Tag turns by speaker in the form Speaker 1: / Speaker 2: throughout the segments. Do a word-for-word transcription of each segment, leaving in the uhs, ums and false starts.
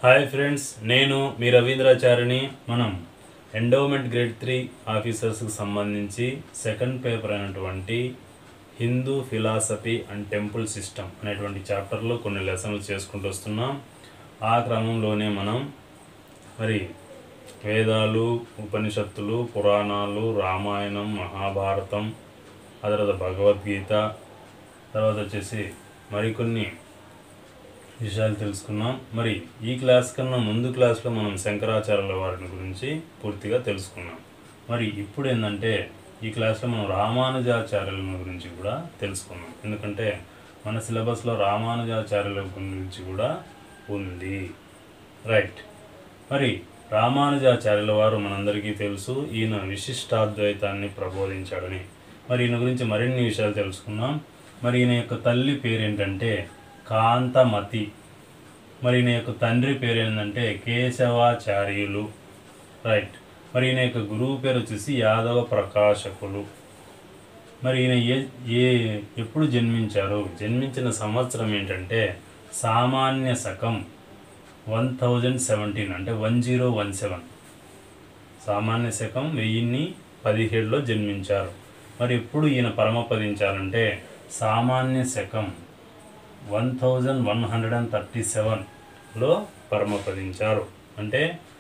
Speaker 1: Hi friends, నేను మీ రవీంద్రాచారిని. మనం endowment grade three ఆఫీసర్స్కి సంబంధించి సెకండ్ పేపర్ అయినటువంటి Hindu philosophy and temple system అనేటువంటి చాప్టర్లో కొన్ని లెసన్లు చేసుకుంటూ వస్తున్నాం. ఆ క్రమంలోనే మనం మరి వేదాలు, ఉపనిషత్తులు, పురాణాలు, రామాయణం, మహాభారతం, ఆ తర్వాత భగవద్గీత, తర్వాత వచ్చేసి మరికొన్ని విషయాలు తెలుసుకున్నాం. మరి ఈ క్లాస్ కన్నా ముందు క్లాస్లో మనం శంకరాచార్యుల వారిని గురించి పూర్తిగా తెలుసుకున్నాం. మరి ఇప్పుడు ఏంటంటే ఈ క్లాస్లో మనం రామానుజాచార్యుల గురించి కూడా తెలుసుకున్నాం. ఎందుకంటే మన సిలబస్లో రామానుజాచార్యుల గురించి కూడా ఉంది. రైట్. మరి రామానుజాచార్యుల వారు మనందరికీ తెలుసు, ఈయన విశిష్టాద్వైతాన్ని ప్రబోధించాడని. మరి ఈయన గురించి మరిన్ని విషయాలు తెలుసుకున్నాం. మరి ఈయన యొక్క తల్లి పేరేంటంటే కాంతమతి. మరి ఈయన యొక్క తండ్రి పేరు ఏంటంటే కేశవాచార్యులు. రైట్. మరి ఈయన యొక్క గురువు పేరు వచ్చేసి యాదవ ప్రకాశకులు. మరి ఈయన ఏ ఏ ఎప్పుడు జన్మించారు? జన్మించిన సంవత్సరం ఏంటంటే సామాన్య శకం వన్ థౌజండ్ సెవెంటీన్ అంటే వన్ జీరో వన్ సెవెన్ సామాన్య శకం వెయ్యిన్ని పదిహేడులో జన్మించారు. మరి ఎప్పుడు ఈయన పరమపదించారంటే సామాన్య శకం one thousand one hundred and thirty సెవెన్లో పరమపదించారు. అంటే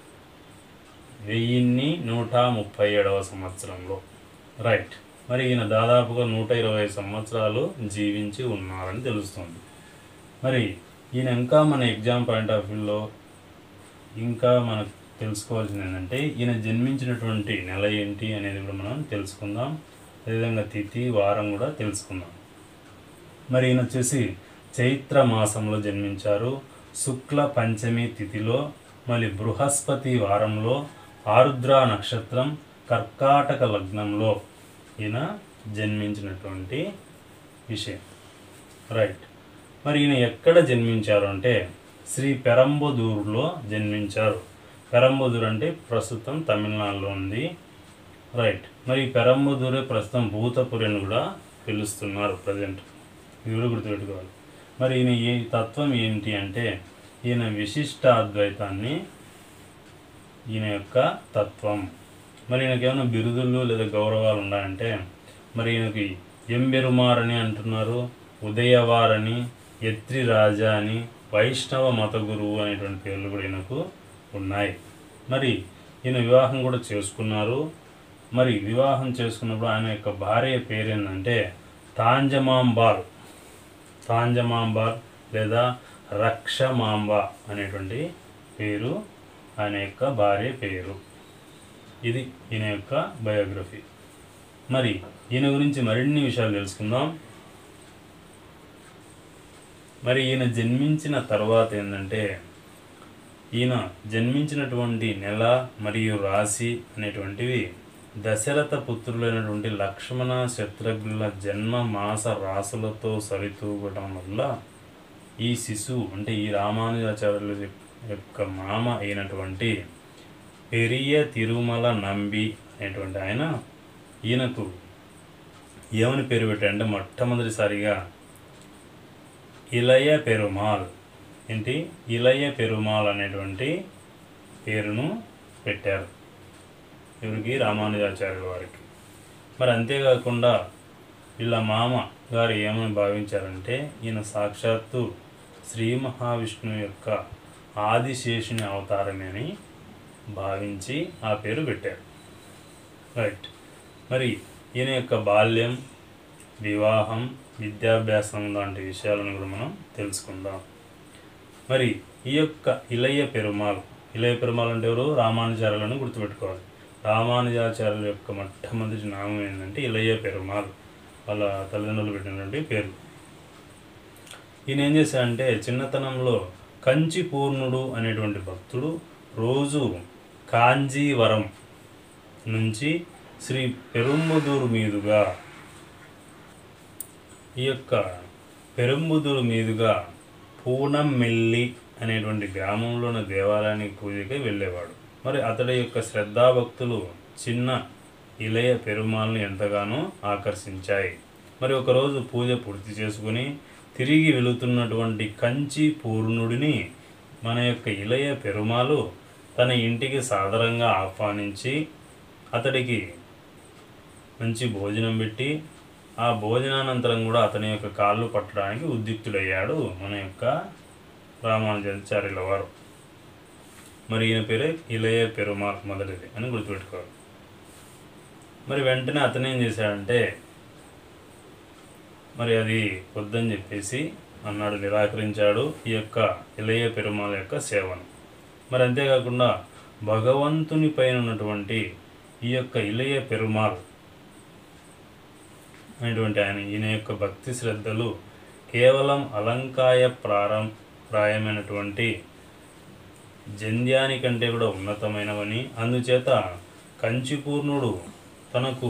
Speaker 1: వెయ్యిన్ని నూట ముప్పై ఏడవ సంవత్సరంలో. రైట్. మరి ఈయన దాదాపుగా నూట ఇరవై సంవత్సరాలు జీవించి ఉన్నారని తెలుస్తుంది. మరి ఈయన ఇంకా మన ఎగ్జామ్ పాయింట్ ఆఫ్ వ్యూలో ఇంకా మనకు తెలుసుకోవాల్సింది ఏంటంటే ఈయన జన్మించినటువంటి నెల ఏంటి అనేది కూడా మనం తెలుసుకుందాం. అదేవిధంగా తిథి, వారం కూడా తెలుసుకుందాం. మరి ఈయన వచ్చేసి చైత్ర మాసంలో జన్మించారు. శుక్ల పంచమి తిథిలో, మళ్ళీ బృహస్పతి వారంలో, ఆరుద్ర నక్షత్రం, కర్కాటక లగ్నంలో ఈయన జన్మించినటువంటి విషయం. రైట్. మరి ఈయన ఎక్కడ జన్మించారు అంటే శ్రీ పెరంబదూరులో జన్మించారు. పెరంబదూరు అంటే ప్రస్తుతం తమిళనాడులో ఉంది. రైట్. మరి పెరంబదూరే ప్రస్తుతం భూతపురి అని కూడా పిలుస్తున్నారు ప్రజెంట్. ఇవి కూడా గుర్తుపెట్టుకోవాలి. మరి ఈయన ఈ తత్వం ఏంటి అంటే ఈయన విశిష్ట అద్వైతాన్ని ఈయన యొక్క తత్వం. మరి ఈయనకి ఏమైనా బిరుదులు లేదా గౌరవాలు ఉన్నాయంటే మరి ఈయనకి ఎంబెరుమారని అంటున్నారు, ఉదయవారని, ఎత్రి రాజా అని, వైష్ణవ మత గురువు అనేటువంటి పేర్లు కూడా ఈయనకు ఉన్నాయి. మరి ఈయన వివాహం కూడా చేసుకున్నారు. మరి వివాహం చేసుకున్నప్పుడు ఆయన యొక్క భార్య పేరేందంటే తాంజమాంబాల్ తాంజమాంబాల్ లేదా రక్షమాంబ అనేటువంటి పేరు ఆయన యొక్క భార్య పేరు. ఇది ఈయన యొక్క బయోగ్రఫీ. మరి ఈయన గురించి మరిన్ని విషయాలు తెలుసుకుందాం. మరి ఈయన జన్మించిన తర్వాత ఏంటంటే ఈయన జన్మించినటువంటి నెల మరియు రాశి అనేటువంటివి దశరథ పుత్రులైనటువంటి లక్ష్మణ శత్రుఘ్నుల జన్మ మాస రాసులతో సరితూగటం వల్ల ఈ శిశువు అంటే ఈ రామానుజాచార్యుల యొక్క మామ అయినటువంటి పెరియ తిరుమల నంబి అనేటువంటి ఆయన ఈయనకు ఏమని పేరు పెట్టారంటే మొట్టమొదటిసారిగా ఇలయ పెరుమాల్ ఏంటి ఇలయ పెరుమాల్ అనేటువంటి పేరును పెట్టారు ఎవరికి? రామానుజాచార్యుల వారికి. మరి అంతేకాకుండా వీళ్ళ మామ గారు ఏమని భావించారంటే ఈయన సాక్షాత్తు శ్రీ మహావిష్ణువు యొక్క ఆదిశేషుని అవతారమే అని భావించి ఆ పేరు పెట్టారు. రైట్. మరి ఈయన యొక్క బాల్యం, వివాహం, విద్యాభ్యాసం లాంటి విషయాలను కూడా మనం తెలుసుకుందాం. మరి ఈ యొక్క ఇలయ పెరుమాల్ ఇలయ పెరుమాల్ అంటే ఎవరు? రామానుజాచార్యులను గుర్తుపెట్టుకోవాలి. రామానుజాచార్యుల యొక్క మొట్టమొదటి నామం ఏంటంటే ఇలయ పెరుమాల్, వాళ్ళ తల్లిదండ్రులు పెట్టినటువంటి పేరు. ఈయన ఏం చేశాడంటే చిన్నతనంలో కంచిపూర్ణుడు అనేటువంటి భక్తుడు రోజు కాంజీవరం నుంచి శ్రీ పెరుంబదూరు మీదుగా ఈ యొక్క పెరుంబదూరు మీదుగా పూనంమెల్లి అనేటువంటి గ్రామంలోని దేవాలయానికి పూజకి వెళ్ళేవాడు. మరి అతడి యొక్క శ్రద్ధాభక్తులు చిన్న ఇలయ పెరుమాల్ని ఎంతగానో ఆకర్షించాయి. మరి ఒకరోజు పూజ పూర్తి చేసుకుని తిరిగి వెళుతున్నటువంటి కంచి పూర్ణుడిని మన యొక్క ఇళయ పెరుమాలు తన ఇంటికి సాదరంగా ఆహ్వానించి అతడికి మంచి భోజనం పెట్టి ఆ భోజనానంతరం కూడా అతని యొక్క కాళ్ళు పట్టడానికి ఉద్యుక్తుడయ్యాడు మన యొక్క రామానుజాచార్యుల వారు. మరి ఈయన పేరే ఇళయ పెరుమాల్ మొదటిది అని గుర్తుపెట్టుకోవాలి. మరి వెంటనే అతను ఏం చేశాడంటే మరి అది వద్దని చెప్పేసి అన్నాడు, నిరాకరించాడు ఈ యొక్క ఇళయ పెరుమాల్ యొక్క సేవను. మరి అంతేకాకుండా భగవంతుని పైన ఉన్నటువంటి ఈ యొక్క ఇళయ పెరుమాల్ అనేటువంటి ఆయన ఈయన యొక్క భక్తి శ్రద్ధలు కేవలం అలంకాయ ప్రారం ప్రాయమైనటువంటి జంధ్యాని కంటే కూడా ఉన్నతమైనవని, అందుచేత కంచిపూర్ణుడు తనకు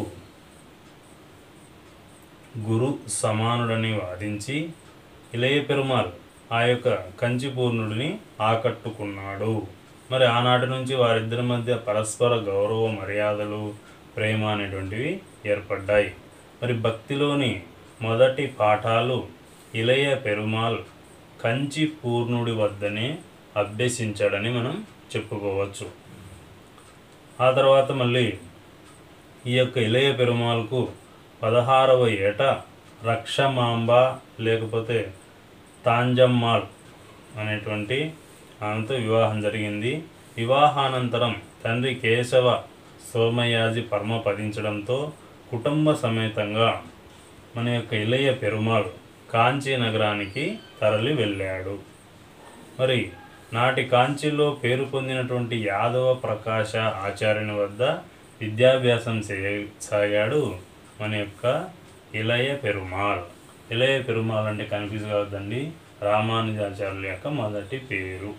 Speaker 1: గురు సమానుడని వాదించి ఇళయ పెరుమాల్ ఆ యొక్క కంచిపూర్ణుడిని ఆకట్టుకున్నాడు. మరి ఆనాటి నుంచి వారిద్దరి మధ్య పరస్పర గౌరవ మర్యాదలు ప్రేమ అనేటువంటివి ఏర్పడ్డాయి. మరి భక్తిలోని మొదటి పాఠాలు ఇళయ పెరుమాల్ కంచి పూర్ణుడి వద్దనే అభ్యసించాడని మనం చెప్పుకోవచ్చు. ఆ తర్వాత మళ్ళీ ఈ యొక్క ఇళయ పెరుమాల్కు పదహారవ ఏట రక్షమాంబ లేకపోతే తాంజమ్మాల్ అనేటువంటి ఆమెతో వివాహం జరిగింది. వివాహానంతరం తండ్రి కేశవ సోమయాజి పరమ పదించడంతో కుటుంబ సమేతంగా మన యొక్క ఇళయ పెరుమాల్ కాంచీ నగరానికి తరలి వెళ్ళాడు. మరి నాటి కాంచీలో పేరు పొందినటువంటి యాదవ ప్రకాశ ఆచార్యుని వద్ద విద్యాభ్యాసం సాగాడు మన యొక్క ఇళయ పెరుమాల్. ఇళయ పెరుమాల్ అంటే కన్ఫ్యూజ్ కావద్దండి, రామానుజాచార్యుల యొక్క మొదటి పేరు.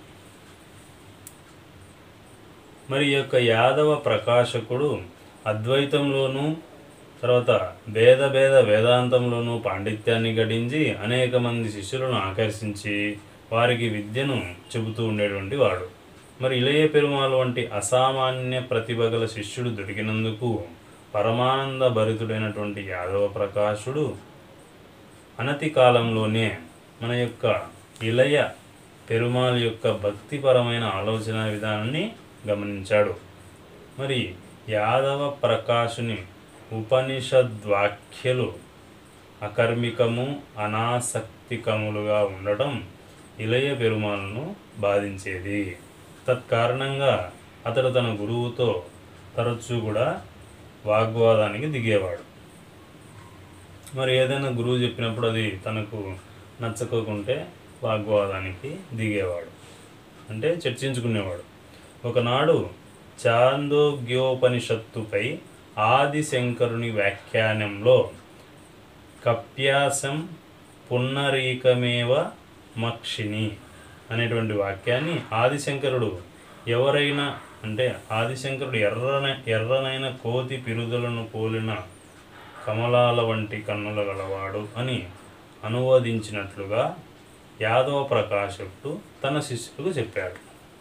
Speaker 1: మరి ఈ యొక్క యాదవ ప్రకాశకుడు అద్వైతంలోనూ తర్వాత భేద భేద వేదాంతంలోనూ పాండిత్యాన్ని గడించి అనేక మంది శిష్యులను ఆకర్షించి వారికి విద్యను చెబుతూ ఉండేటువంటి వాడు. మరి ఇళయ పెరుమాల్ వంటి అసామాన్య ప్రతిభ గల శిష్యుడు దొరికినందుకు పరమానంద భరితుడైనటువంటి యాదవ ప్రకాశుడు అనతి కాలంలోనే మన యొక్క ఇళయ పెరుమాల్ యొక్క భక్తిపరమైన ఆలోచన విధానాన్ని గమనించాడు. మరి యాదవ ప్రకాశుని ఉపనిషద్వాక్యలు అకర్మికము అనాసక్తికములుగా ఉండటం ఇళయ పెరుమాల్ను బాధించేది. తత్కారణంగా అతడు తన గురువుతో తరచూ కూడా వాగ్వాదానికి దిగేవాడు. మరి ఏదైనా గురువు చెప్పినప్పుడు అది తనకు నచ్చకోకుంటే వాగ్వాదానికి దిగేవాడు, అంటే చర్చించుకునేవాడు. ఒకనాడు చాందోగ్యోపనిషత్తుపై ఆదిశంకరుని వ్యాఖ్యానంలో కప్యాసం పున్నరీకమేవ మక్షిని అనేటువంటి వాక్యాన్ని ఆదిశంకరుడు ఎవరైనా అంటే ఆదిశంకరుడు ఎర్రన ఎర్రనైన కోతి పిరుదులను పోలిన కమలాల వంటి కన్నుల గలవాడు అని అనువదించినట్లుగా యాదవ ప్రకాశకుడు తన శిష్యులకు చెప్పాడు.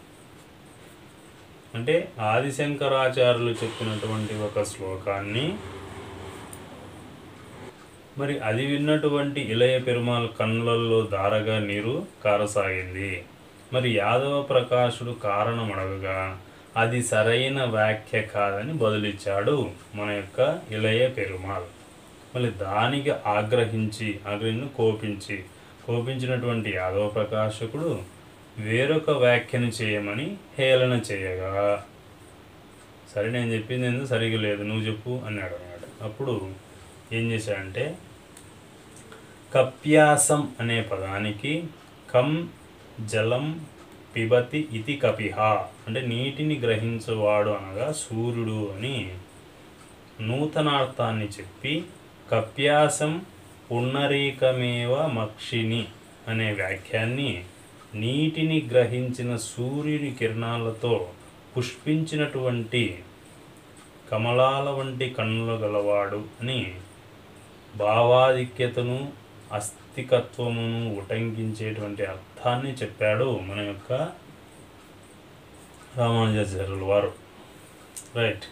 Speaker 1: అంటే ఆదిశంకరాచార్యులు చెప్పినటువంటి ఒక శ్లోకాన్ని మరి అది విన్నటువంటి ఇళయ పెరుమాల్ కన్నులలో దారగా నీరు కారసాగింది. మరి యాదవ ప్రకాశుడు కారణం అడగగా అది సరైన వ్యాఖ్య కాదని బదులిచ్చాడు మన యొక్క ఇళయ పెరుమాల్. మళ్ళీ దానికి ఆగ్రహించి ఆగ్రహించి కోపించి కోపించినటువంటి యాదవ ప్రకాశకుడు వేరొక వ్యాఖ్యను చేయమని హేళన చేయగా, సరే నేను చెప్పింది ఎందుకు సరిగా లేదు నువ్వు చెప్పు అన్నాడు అన్నమాట. అప్పుడు ఏం చేశాడంటే కప్యాసం అనే పదానికి కం జలం పిబతి ఇతి కపిహ అంటే నీటిని గ్రహించువాడు అనగా సూర్యుడు అని నూతనార్థాన్ని చెప్పి కప్యాసం పున్నరీకమేవ మక్షిని అనే వాక్యాన్ని నీటిని గ్రహించిన సూర్యుని కిరణాలతో పుష్పించినటువంటి కమలాల వంటి కన్నులు గలవాడు అని భావాధిక్యతను అస్తికత్వమును ఉటంకించేటువంటి అర్థాన్ని చెప్పాడు మన యొక్క రామానుజాచార్యుల వారు. రైట్.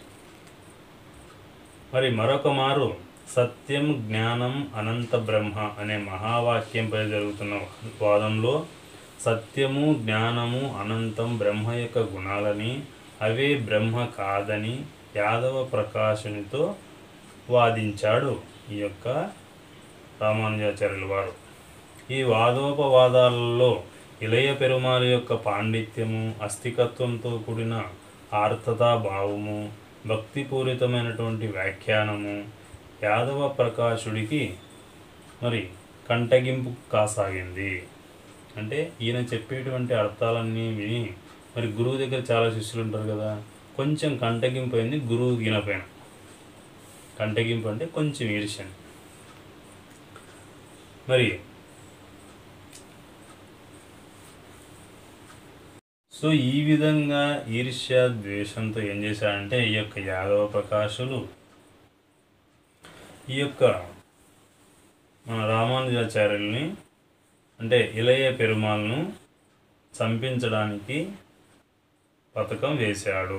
Speaker 1: మరి మరొక మారు సత్యం జ్ఞానం అనంత బ్రహ్మ అనే మహావాక్యంపై జరుగుతున్న వాదంలో సత్యము జ్ఞానము అనంతం బ్రహ్మ యొక్క గుణాలని, అవే బ్రహ్మ కాదని యాదవ ప్రకాశునితో వాదించాడు ఈ యొక్క రామానుజాచార్యుల వారు. ఈ వాదోపవాదాలలో ఇళయ పెరుమాళ్ యొక్క పాండిత్యము, అస్థికత్వంతో కూడిన ఆర్థతా భావము, భక్తిపూరితమైనటువంటి వ్యాఖ్యానము యాదవ ప్రకాశుడికి మరి కంటగింపు కాసాగింది. అంటే ఈయన చెప్పేటువంటి అర్థాలన్నీ విని మరి గురువు దగ్గర చాలా శిష్యులు ఉంటారు కదా, కొంచెం కంటగింపు అయింది గురువు ఈయనపైన. కంటగింపు అంటే కొంచెం ఈర్ష్య. మరి సో ఈ విధంగా ఈర్ష్య ద్వేషంతో ఏం చేశారంటే ఈ యొక్క యాదవ ప్రకాశులు ఈ యొక్క మన రామానుజాచార్యుల్ని అంటే ఇళయ పెరుమాళ్ను చంపించడానికి పథకం వేశాడు.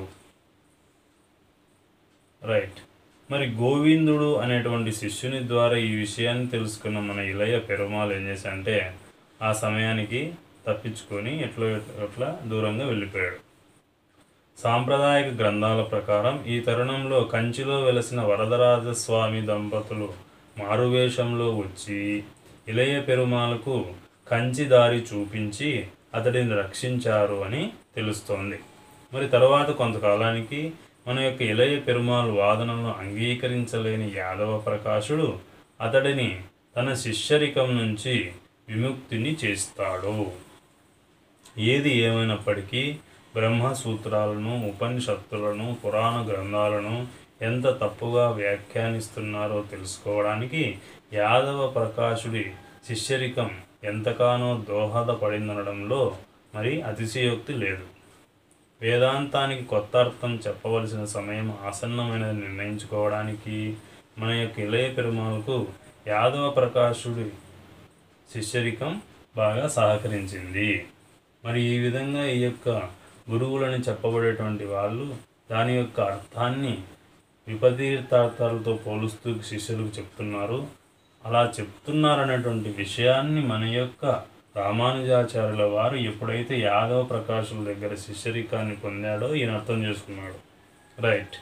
Speaker 1: రైట్. మరి గోవిందుడు అనేటువంటి శిష్యుని ద్వారా ఈ విషయాన్ని తెలుసుకున్న మన ఇళయ పెరుమాళ్ ఏం చేశాడంటే ఆ సమయానికి తప్పించుకొని ఎట్లా ఎట్లా దూరంగా వెళ్ళిపోయాడు. సాంప్రదాయక గ్రంథాల ప్రకారం ఈ తరుణంలో కంచిలో వెలసిన వరదరాజస్వామి దంపతులు మారువేషంలో వచ్చి ఇళయ పెరుమాళ్కు కంచి దారి చూపించి అతడిని రక్షించారు అని తెలుస్తోంది. మరి తర్వాత కొంతకాలానికి మన యొక్క ఇళయ పెరుమాళ్ వాదనలను అంగీకరించలేని యాదవ ప్రకాశుడు అతడిని తన శిష్యరికం నుంచి విముక్తిని చేస్తాడు. ఏది ఏమైనప్పటికీ బ్రహ్మసూత్రాలను, ఉపనిషత్తులను, పురాణ గ్రంథాలను ఎంత తప్పుగా వ్యాఖ్యానిస్తున్నారో తెలుసుకోవడానికి యాదవ ప్రకాశుడి శిష్యరికం ఎంతగానో దోహదపడిందనడంలో మరి అతిశయోక్తి లేదు. వేదాంతానికి కొత్త అర్థం చెప్పవలసిన సమయం ఆసన్నమైనది నిర్ణయించుకోవడానికి మన యొక్క ఇళయ పెరుమాళ్కు యాదవ ప్రకాశుడి శిష్యరికం బాగా సహకరించింది. మరి ఈ విధంగా ఈ యొక్క గురువులని చెప్పబడేటువంటి వాళ్ళు దాని యొక్క అర్థాన్ని విపరీతార్థాలతో పోలుస్తూ శిష్యులకు చెప్తున్నారు. అలా చెప్తున్నారనేటువంటి విషయాన్ని మన యొక్క రామానుజాచార్యుల వారు ఎప్పుడైతే యాదవ ప్రకాశుల దగ్గర శిష్యరికాన్ని పొందాడో ఈయన అర్థం చేసుకున్నాడు. రైట్.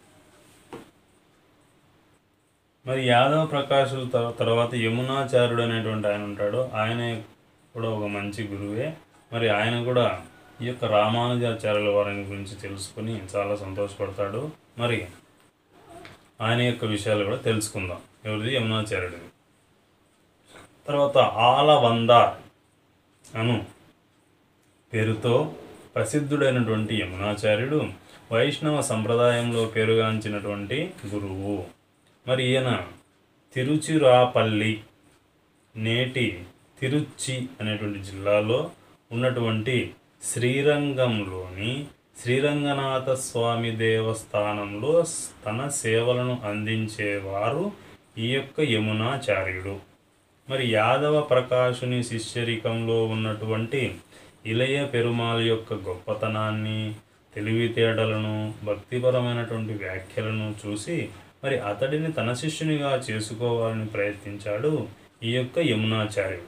Speaker 1: మరి యాదవ ప్రకాశుల తర్వాత యమునాచార్యుడు అనేటువంటి ఆయన ఉంటాడు. ఆయన కూడా ఒక మంచి గురువే. మరి ఆయన కూడా ఈ యొక్క రామానుజాచార్యుల వారిని గురించి తెలుసుకుని చాలా సంతోషపడతాడు. మరి ఆయన యొక్క విషయాలు కూడా తెలుసుకుందాం. ఎవరిది? యమునాచార్యుడిది. తర్వాత ఆలవందార్ అను పేరుతో ప్రసిద్ధుడైనటువంటి యమునాచార్యుడు వైష్ణవ సంప్రదాయంలో పేరుగాంచినటువంటి గురువు. మరి ఈయన తిరుచిరాపల్లి, నేటి తిరుచి అనేటువంటి జిల్లాలో ఉన్నటువంటి శ్రీరంగంలోని శ్రీరంగనాథ స్వామి దేవస్థానంలో తన సేవలను అందించేవారు ఈ యొక్క యమునాచార్యుడు. మరి యాదవ ప్రకాశుని శిష్యరికంలో ఉన్నటువంటి ఇళయ పెరుమాళ్ యొక్క గొప్పతనాన్ని, తెలివితేటలను, భక్తిపరమైనటువంటి వ్యాఖ్యలను చూసి మరి అతడిని తన శిష్యునిగా చేసుకోవాలని ప్రయత్నించాడు ఈ యొక్క యమునాచార్యుడు.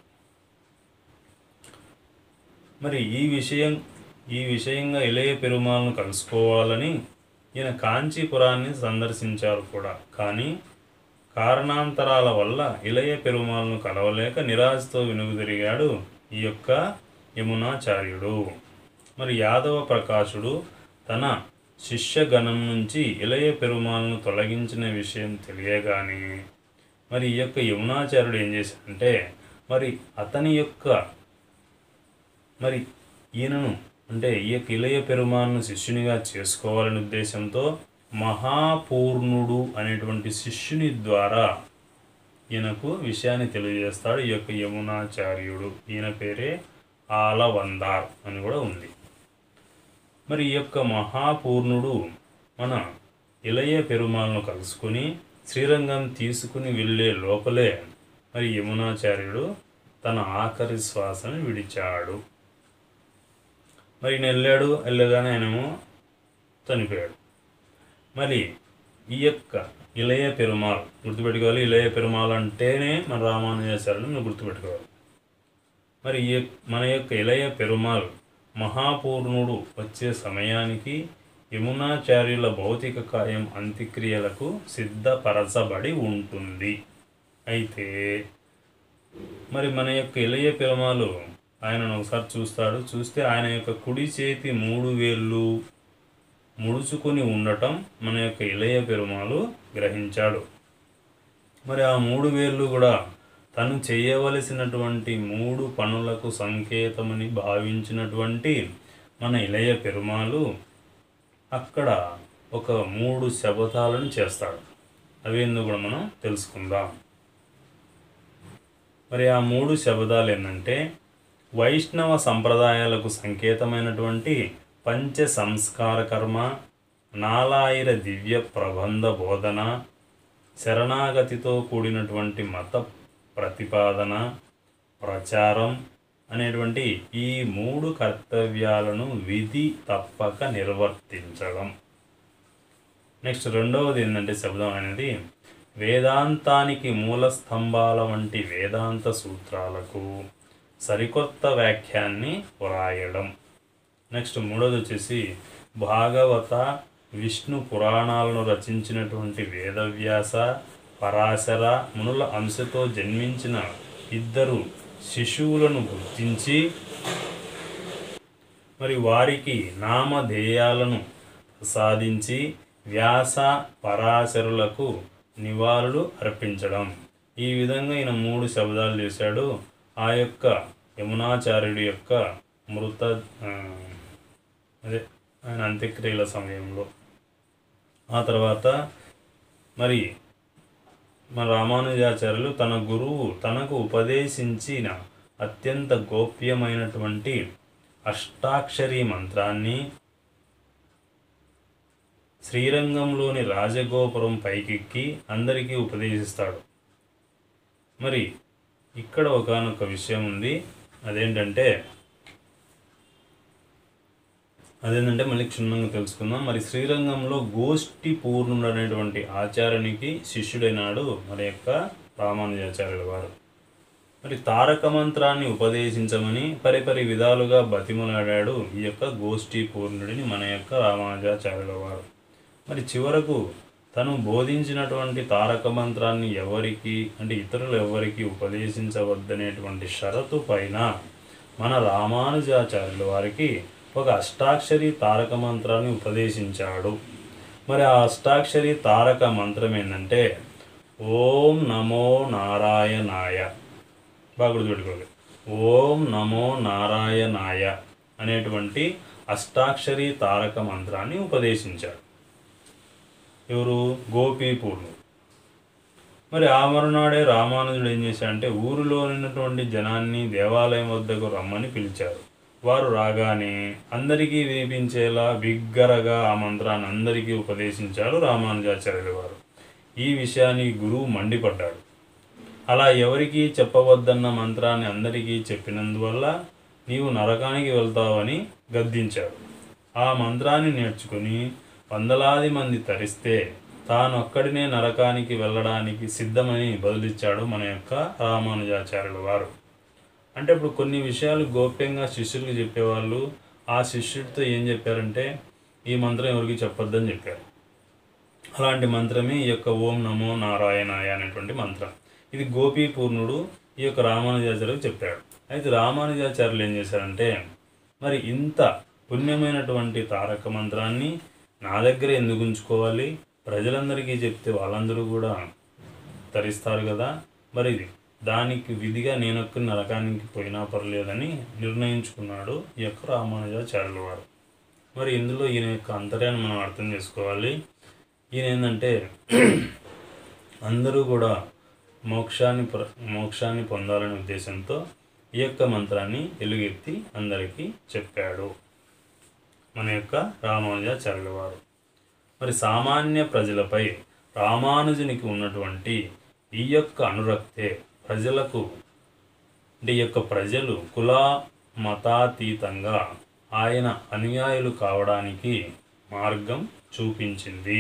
Speaker 1: మరి ఈ విషయం ఈ విషయంగా ఇళయ పెరుమాళ్ను కలుసుకోవాలని ఈయన కాంచీపురాన్ని సందర్శించారు కూడా. కానీ కారణాంతరాల వల్ల ఇళయ పెరుమాళ్ను కలవలేక నిరాశతో వెనుదిరిగాడు ఈ యొక్క యమునాచార్యుడు. మరి యాదవ ప్రకాశుడు తన శిష్యగణం నుంచి ఇళయ పెరుమాళ్ను తొలగించిన విషయం తెలియగానే మరి ఈ యొక్క యమునాచార్యుడు ఏం చేశాడంటే మరి అతని యొక్క మరి ఈయనను అంటే ఈ యొక్క ఇళయ పెరుమాళ్ను శిష్యునిగా చేసుకోవాలనే ఉద్దేశంతో మహాపూర్ణుడు అనేటువంటి శిష్యుని ద్వారా ఈయనకు విషయాన్ని తెలియజేస్తాడు ఈ యొక్క యమునాచార్యుడు. ఈయన పేరే ఆలవందార్ అని కూడా ఉంది. మరి ఈ యొక్క మహాపూర్ణుడు మన ఇళయ పెరుమాళ్ను కలుసుకుని శ్రీరంగం తీసుకుని వెళ్ళే లోపలే మరి యమునాచార్యుడు తన ఆఖరి శ్వాసను విడిచాడు. మరి నెల్లాడు వెళ్ళగానే ఆయనేమో చనిపోయాడు. మరి ఈ యొక్క ఇళయ పెరుమాళ్ గుర్తుపెట్టుకోవాలి. ఇళయ పెరుమాళ్ అంటేనే మన రామానుజాచార్యులు గుర్తుపెట్టుకోవాలి. మరి ఈ మన యొక్క ఇళయ పెరుమాళ్ మహాపూర్ణుడు వచ్చే సమయానికి యమునాచార్యుల భౌతిక కాయం అంత్యక్రియలకు సిద్ధపరచబడి ఉంటుంది. అయితే మరి మన యొక్క ఇళయ పెరుమాళ్ ఆయనను ఒకసారి చూస్తాడు. చూస్తే ఆయన యొక్క కుడి చేతి మూడు వేళ్ళు ముడుచుకొని ఉండటం మన యొక్క ఇళయ పెరుమాళ్ గ్రహించాడు. మరి ఆ మూడు వేళ్ళు కూడా తను చేయవలసినటువంటి మూడు పనులకు సంకేతమని భావించినటువంటి మన ఇళయ పెరుమాళ్ అక్కడ ఒక మూడు శపథాలను చేస్తాడు. అవి ఎందుకు కూడా మనం తెలుసుకుందాం. మరి ఆ మూడు శపథాలు ఏంటంటే వైష్ణవ సంప్రదాయాలకు సంకేతమైనటువంటి పంచ సంస్కార కర్మ, నాలాయిర దివ్య ప్రబంధ బోధన, శరణాగతితో కూడినటువంటి మత ప్రతిపాదన, ప్రచారం అనేటువంటి ఈ మూడు కర్తవ్యాలను విధి తప్పక నిర్వర్తించడం. నెక్స్ట్ రెండవది ఏంటంటే శబ్దం అనేది వేదాంతానికి మూల స్తంభాల వంటి వేదాంత సూత్రాలకు సరికొత్త వ్యాఖ్యాన్ని వ్రాయడం. నెక్స్ట్ మూడోది వచ్చేసి భాగవత విష్ణు పురాణాలను రచించినటువంటి వేదవ్యాస పరాశర మునుల అంశతో జన్మించిన ఇద్దరు శిశువులను గుర్తించి మరి వారికి నామధేయాలను ప్రసాదించి వ్యాస పరాశరులకు నివాళులు అర్పించడం. ఈ విధంగా ఈయన మూడు శబ్దాలు చేశాడు ఆ యొక్క యమునాచార్యుడి యొక్క మృత అదే ఆయన అంత్యక్రియల సమయంలో. ఆ తర్వాత మరి మన రామానుజాచార్యులు తన గురువు తనకు ఉపదేశించిన అత్యంత గోప్యమైనటువంటి అష్టాక్షరీ మంత్రాన్ని శ్రీరంగంలోని రాజగోపురం పైకెక్కి అందరికీ ఉపదేశిస్తాడు. మరి ఇక్కడ ఒకానొక విషయం ఉంది. అదేంటంటే అదేంటంటే మళ్ళీ క్షుణ్ణంగా తెలుసుకుందాం. మరి శ్రీరంగంలో గోష్ఠి పూర్ణుడు అనేటువంటి ఆచార్యునికి శిష్యుడైనాడు మన యొక్క రామానుజాచార్యుల వారు. మరి తారక మంత్రాన్ని ఉపదేశించమని పరిపరి విధాలుగా బతిమలాడాడు ఈ యొక్క గోష్ఠి పూర్ణుడిని మన యొక్క రామానుజాచార్యుల వారు. మరి చివరకు తను బోధించినటువంటి తారక మంత్రాన్ని ఎవరికి అంటే ఇతరులు ఎవరికి ఉపదేశించవద్దనేటువంటి షరతు పైన మన రామానుజాచార్యుల వారికి ఒక అష్టాక్షరి తారక మంత్రాన్ని ఉపదేశించాడు. మరి ఆ అష్టాక్షరి తారక మంత్రం ఏంటంటే ఓం నమో నారాయణాయ. బాగా గుర్తుపెట్టుకోవాలి. ఓం నమో నారాయణాయ అనేటువంటి అష్టాక్షరి తారక మంత్రాన్ని ఉపదేశించాడు ఎవరు? గోపీపూర్ణుడు. మరి ఆ మరునాడే రామానుజుడు ఏం చేశాడంటే ఊరిలో ఉన్నటువంటి జనాన్ని దేవాలయం వద్దకు రమ్మని పిలిచారు. వారు రాగానే అందరికీ వినిపించేలా బిగ్గరగా ఆ మంత్రాన్ని అందరికీ ఉపదేశించాడు రామానుజాచార్యుల వారు. ఈ విషయానికి గురువు మండిపడ్డాడు. అలా ఎవరికీ చెప్పవద్దన్న మంత్రాన్ని అందరికీ చెప్పినందువల్ల నీవు నరకానికి వెళ్తావని గద్దించాడు. ఆ మంత్రాన్ని నేర్చుకుని వందలాది మంది తరిస్తే తానొక్కడినే నరకానికి వెళ్ళడానికి సిద్ధమని బదులిచ్చాడు మన యొక్క రామానుజాచార్యుల వారు. అంటే ఇప్పుడు కొన్ని విషయాలు గోప్యంగా శిష్యులకు చెప్పేవాళ్ళు ఆ శిష్యుడితో ఏం చెప్పారంటే ఈ మంత్రం ఎవరికి చెప్పొద్దని చెప్పారు. అలాంటి మంత్రమే ఈ యొక్క ఓం నమో నారాయణాయ అనేటువంటి మంత్రం. ఇది గోపీపూర్ణుడు ఈ యొక్క రామానుజాచార్యులకు చెప్పాడు. అయితే రామానుజాచార్యులు ఏం చేశారంటే మరి ఇంత పుణ్యమైనటువంటి తారక మంత్రాన్ని నా దగ్గర ఎందుకు ఉంచుకోవాలి, ప్రజలందరికీ చెప్తే వాళ్ళందరూ కూడా తరిస్తారు కదా, మరి దానికి విధిగా నేనొక్క నరకానికి పోయినా పర్లేదని నిర్ణయించుకున్నాడు ఈ యొక్క రామానుజాచార్యుల వారు. మరి ఇందులో ఈయన యొక్క అంతర్యాన్ని మనం అర్థం చేసుకోవాలి. ఈయన ఏంటంటే అందరూ కూడా మోక్షాన్ని మోక్షాన్ని పొందాలనే ఉద్దేశంతో ఈ యొక్క మంత్రాన్ని ఎలుగెత్తి అందరికీ చెప్పాడు మన యొక్క రామానుజాచార్యుల వారు. మరి సామాన్య ప్రజలపై రామానుజునికి ఉన్నటువంటి ఈ యొక్క అనురక్తే ప్రజలకు అంటే ఈ యొక్క ప్రజలు కుల మతాతీతంగా ఆయన అనుయాయులు కావడానికి మార్గం చూపించింది.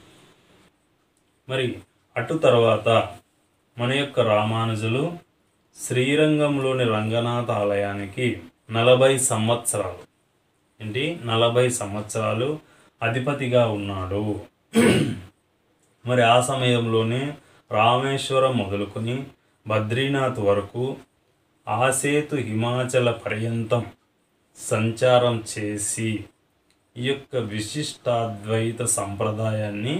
Speaker 1: మరి అటు తర్వాత మన యొక్క రామానుజులు శ్రీరంగంలోని రంగనాథ ఆలయానికి నలభై సంవత్సరాలు ఏంటి నలభై సంవత్సరాలు అధిపతిగా ఉన్నాడు. మరి ఆ సమయంలోనే రామేశ్వరం మొదలుకొని బద్రీనాథ్ వరకు ఆసేతు హిమాచల పర్యంతం సంచారం చేసి ఈ యొక్క విశిష్టాద్వైత సంప్రదాయాన్ని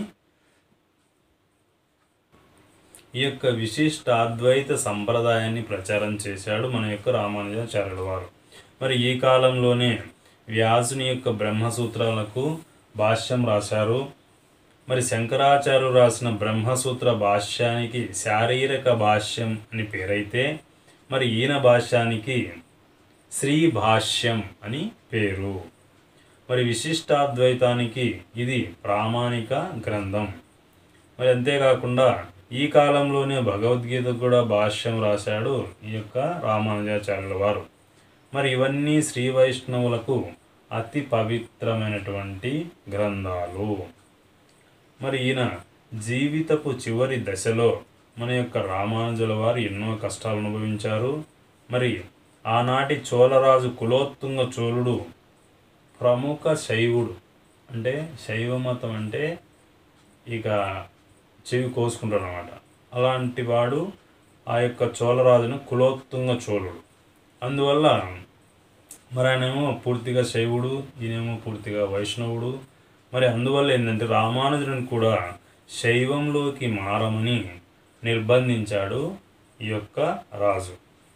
Speaker 1: ఈ యొక్క విశిష్టాద్వైత సంప్రదాయాన్ని ప్రచారం చేశాడు మన యొక్క రామానుజాచార్యుల వారు. మరి ఈ కాలంలోనే వ్యాసుని యొక్క బ్రహ్మసూత్రాలకు భాష్యం రాశారు. మరి శంకరాచార్యులు రాసిన బ్రహ్మసూత్ర భాష్యానికి శారీరక భాష్యం అని పేరైతే మరి ఈయన భాష్యానికి శ్రీ భాష్యం అని పేరు. మరి విశిష్టాద్వైతానికి ఇది ప్రామాణిక గ్రంథం. మరి అంతేకాకుండా ఈ కాలంలోనే భగవద్గీత కూడా భాష్యం రాశాడు ఈ యొక్క రామానుజాచార్యుల వారు. మరి ఇవన్నీ శ్రీ వైష్ణవులకు అతి పవిత్రమైనటువంటి గ్రంథాలు. మరి ఈయన జీవితపు చివరి దశలో మన యొక్క రామానుజుల వారు ఎన్నో కష్టాలు అనుభవించారు. మరి ఆనాటి చోళరాజు కులోత్తుంగ చోళుడు ప్రముఖ శైవుడు, అంటే శైవ మతం అంటే ఇక చెవి కోసుకుంటాడు అన్నమాట. అలాంటి వాడు ఆ యొక్క చోళరాజును కులోత్తుంగ చోళుడు. అందువల్ల మరి ఆయనేమో పూర్తిగా శైవుడు, ఈయనేమో పూర్తిగా వైష్ణవుడు. మరి అందువల్ల ఏంటంటే రామానుజుడిని కూడా శైవంలోకి మారమని నిర్బంధించాడు ఈ యొక్క రాజు.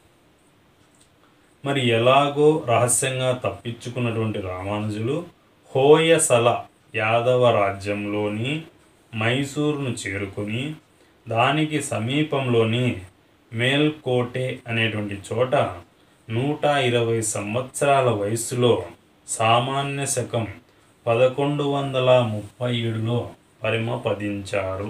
Speaker 1: మరి ఎలాగో రహస్యంగా తప్పించుకున్నటువంటి రామానుజులు హోయసల యాదవ రాజ్యంలోని మైసూరును చేరుకుని దానికి సమీపంలోని మేల్కోటే అనేటువంటి చోట నూట ఇరవై సంవత్సరాల వయస్సులో సామాన్య శకం పదకొండు వందల ముప్పై ఏడులో పరిమపదించారు.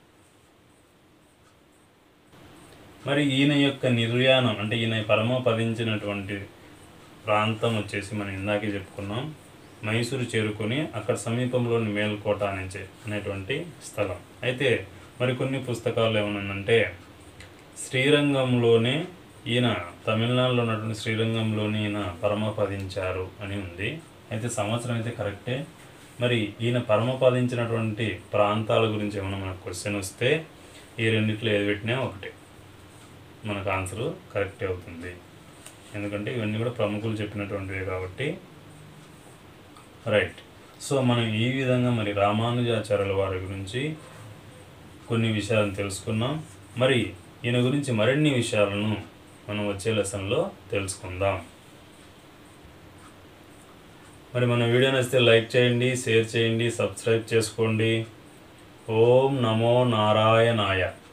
Speaker 1: మరి ఈయన యొక్క నిర్యాణం అంటే ఈయన పరమపదించినటువంటి ప్రాంతం వచ్చేసి మనం ఇందాకే చెప్పుకున్నాం, మైసూరు చేరుకొని అక్కడ సమీపంలోని మేల్కోట నుంచి అనేటువంటి స్థలం. అయితే మరికొన్ని పుస్తకాలు ఏమన్నానంటే శ్రీరంగంలోనే ఈయన తమిళనాడులో ఉన్నటువంటి శ్రీరంగంలోనే ఈయన పరమపదించారు అని ఉంది. అయితే సంవత్సరం అయితే కరెక్టే. మరి ఈయన పరమపదించినటువంటి ప్రాంతాల గురించి ఏమైనా మనకు క్వశ్చన్ వస్తే ఈ రెండిట్లో ఏది పెట్టినా ఒకటే మనకు ఆన్సర్ కరెక్టే అవుతుంది. ఎందుకంటే ఇవన్నీ కూడా ప్రముఖులు చెప్పినటువంటివే కాబట్టి. రైట్. సో మనం ఈ విధంగా మరి రామానుజాచార్యుల వారి గురించి కొన్ని విషయాలను తెలుసుకున్నాం. మరి ఈయన గురించి మరిన్ని విషయాలను మనం వచ్చే లెసన్లో తెలుసుకుందాం. మరి మన వీడియో నచ్చితే లైక్ చేయండి, షేర్ చేయండి, సబ్స్క్రైబ్ చేసుకోండి. ఓం నమో నారాయణాయ.